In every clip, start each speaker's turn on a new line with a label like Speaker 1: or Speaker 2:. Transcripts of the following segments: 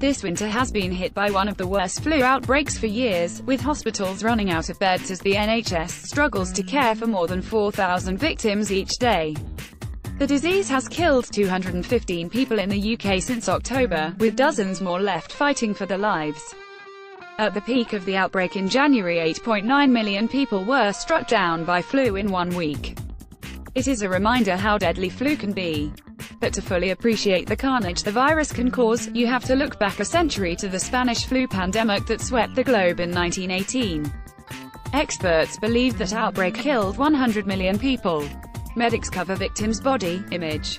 Speaker 1: This winter has been hit by one of the worst flu outbreaks for years, with hospitals running out of beds as the NHS struggles to care for more than 4,000 victims each day. The disease has killed 215 people in the UK since October, with dozens more left fighting for their lives. At the peak of the outbreak in January, 8.9 million people were struck down by flu in 1 week. It is a reminder how deadly flu can be. But to fully appreciate the carnage the virus can cause, you have to look back a century to the Spanish flu pandemic that swept the globe in 1918. Experts believed that outbreak killed 100 million people. Medics cover victim's body image,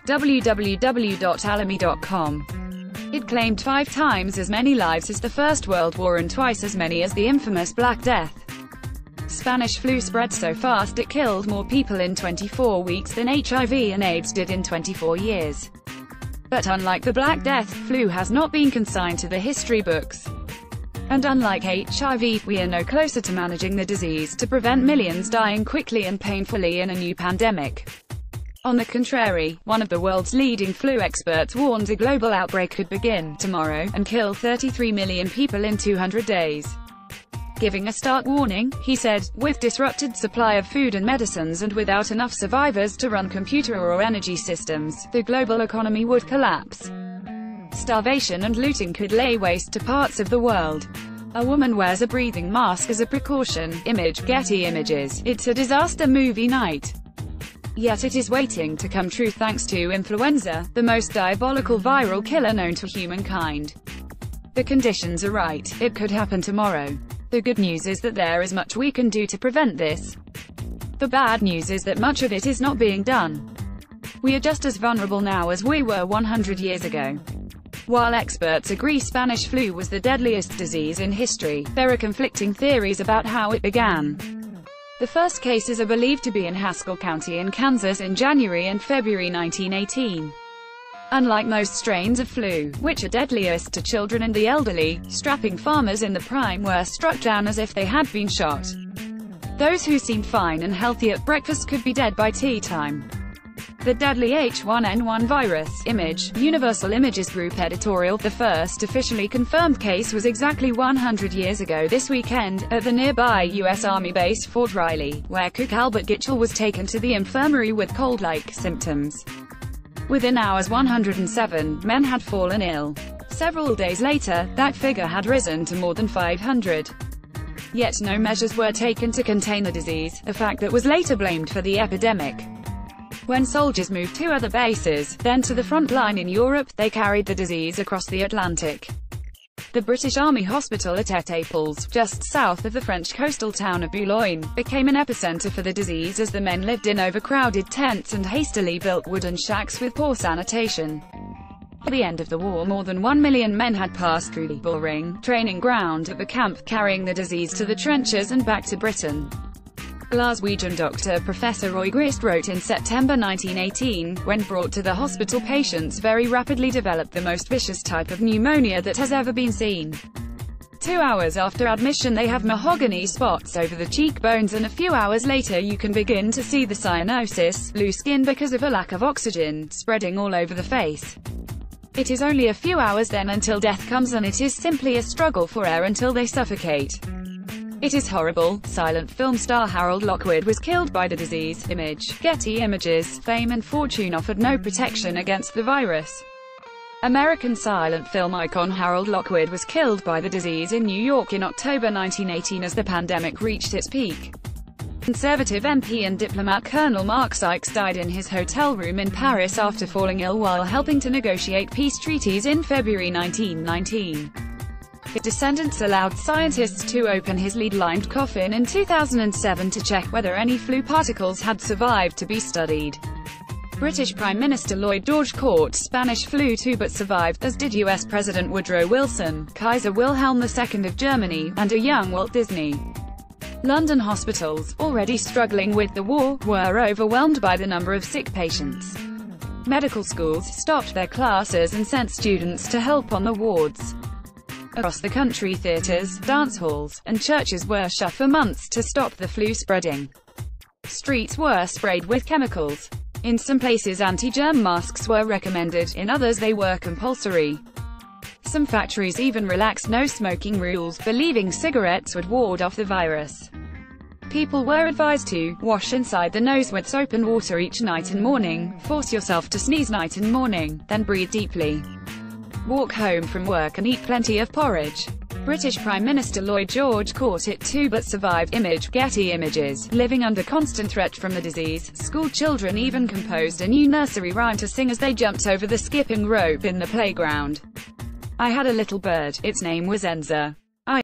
Speaker 1: www.alamy.com. It claimed 5 times as many lives as the First World War and twice as many as the infamous Black Death. Spanish flu spread so fast it killed more people in 24 weeks than HIV and AIDS did in 24 years. But unlike the Black Death, flu has not been consigned to the history books. And unlike HIV, we are no closer to managing the disease to prevent millions dying quickly and painfully in a new pandemic. On the contrary, one of the world's leading flu experts warned a global outbreak could begin tomorrow and kill 33 million people in 200 days. Giving a stark warning, he said, with disrupted supply of food and medicines and without enough survivors to run computer or energy systems, the global economy would collapse. Starvation and looting could lay waste to parts of the world. A woman wears a breathing mask as a precaution. Image, Getty Images. It's a disaster movie night. Yet it is waiting to come true thanks to influenza, the most diabolical viral killer known to humankind. The conditions are right. It could happen tomorrow. The good news is that there is much we can do to prevent this. The bad news is that much of it is not being done. We are just as vulnerable now as we were 100 years ago. While experts agree Spanish flu was the deadliest disease in history, there are conflicting theories about how it began. The first cases are believed to be in Haskell County in Kansas in January and February 1918. Unlike most strains of flu, which are deadliest to children and the elderly, strapping farmers in the prime were struck down as if they had been shot. Those who seemed fine and healthy at breakfast could be dead by tea time. The deadly H1N1 virus. Image, Universal Images Group editorial. The first officially confirmed case was exactly 100 years ago this weekend, at the nearby U.S. Army base Fort Riley, where cook Albert Gitchell was taken to the infirmary with cold-like symptoms. Within hours 107 men had fallen ill. Several days later, that figure had risen to more than 500. Yet no measures were taken to contain the disease, a fact that was later blamed for the epidemic. When soldiers moved to other bases, then to the front line in Europe, they carried the disease across the Atlantic. The British Army Hospital at Étaples, just south of the French coastal town of Boulogne, became an epicenter for the disease as the men lived in overcrowded tents and hastily built wooden shacks with poor sanitation. At the end of the war, more than 1 million men had passed through the Bullring training ground at the camp, carrying the disease to the trenches and back to Britain. Glaswegian doctor Professor Roy Grist wrote in September 1918, when brought to the hospital, patients very rapidly developed the most vicious type of pneumonia that has ever been seen. 2 hours after admission they have mahogany spots over the cheekbones, and a few hours later you can begin to see the cyanosis, loose skin because of a lack of oxygen, spreading all over the face. It is only a few hours then until death comes, and it is simply a struggle for air until they suffocate. It is horrible. Silent film star Harold Lockwood was killed by the disease. Image, Getty Images. Fame and fortune offered no protection against the virus. American silent film icon Harold Lockwood was killed by the disease in New York in October 1918 as the pandemic reached its peak. Conservative MP and diplomat Colonel Mark Sykes died in his hotel room in Paris after falling ill while helping to negotiate peace treaties in February 1919. His descendants allowed scientists to open his lead-lined coffin in 2007 to check whether any flu particles had survived to be studied. British Prime Minister Lloyd George caught Spanish flu too but survived, as did US President Woodrow Wilson, Kaiser Wilhelm II of Germany, and a young Walt Disney. London hospitals, already struggling with the war, were overwhelmed by the number of sick patients. Medical schools stopped their classes and sent students to help on the wards. Across the country, theaters, dance halls, and churches were shut for months to stop the flu spreading. Streets were sprayed with chemicals. In some places anti-germ masks were recommended, in others they were compulsory. Some factories even relaxed no-smoking rules, believing cigarettes would ward off the virus. People were advised to wash inside the nose with soap and water each night and morning, force yourself to sneeze night and morning, then breathe deeply. Walk home from work and eat plenty of porridge. British Prime Minister Lloyd George caught it too but survived. Image, Getty Images. Living under constant threat from the disease, school children even composed a new nursery rhyme to sing as they jumped over the skipping rope in the playground. I had a little bird, its name was Enza.